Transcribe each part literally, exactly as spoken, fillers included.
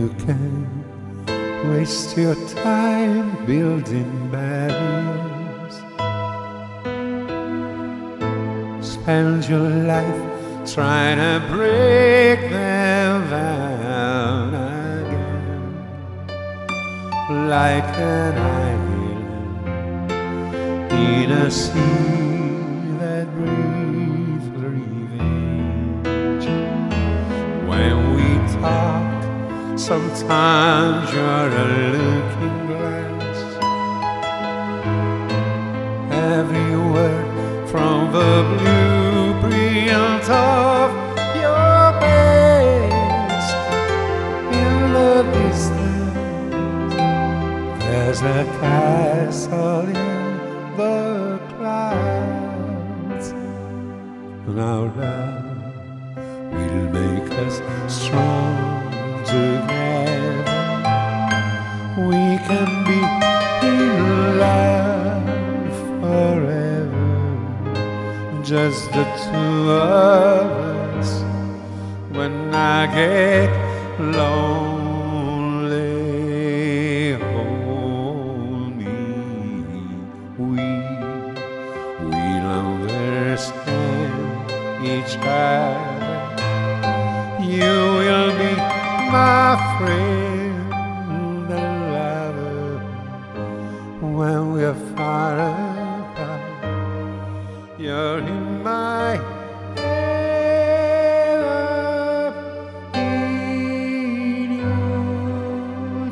you can waste your time building barriers, spend your life trying to break them down again, like an island in a sea that breathes revenge. When we talk, sometimes you're a looking glass. Every word from the blueprint of your past. In the distance, there's a castle in the clouds. And our love will make us strong together. We can be in love forever, just the two of us. When I get lonely, hold me. We will understand each other. You will be my friend and lover. When we're far apart, you're in my head, up in your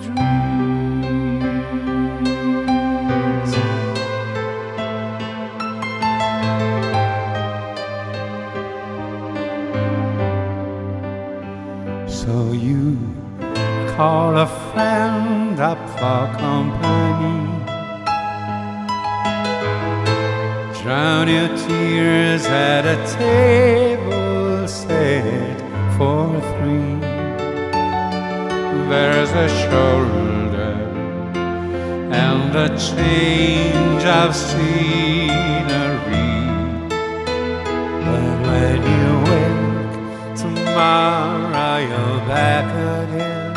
dreams. So you call a friend up for company, drown your tears at a table set for three. There's a shoulder and a change of scenery, but when you wake tomorrow, you're back again,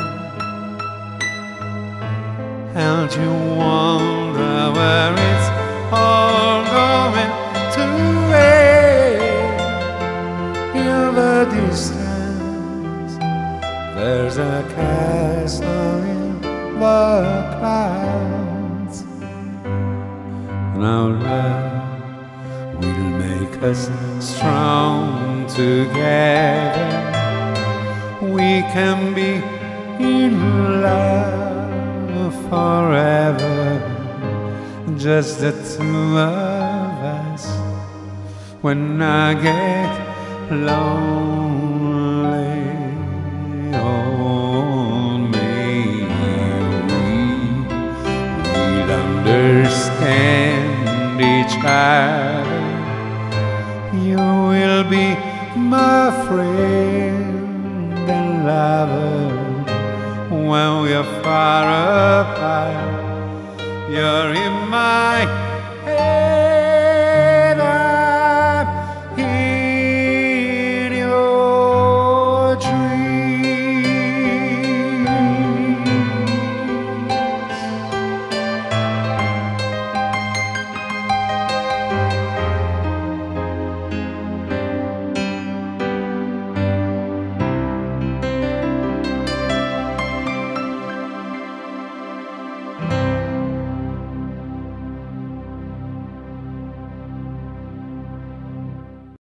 and you wonder where it's all going to end. In the distance, there's a castle in the clouds. And our love will make us strong together. We can be in love forever, just the two of us. When I get lonely, hold me. We will understand each other. You will be my friend and lover. When we're far apart, you're in my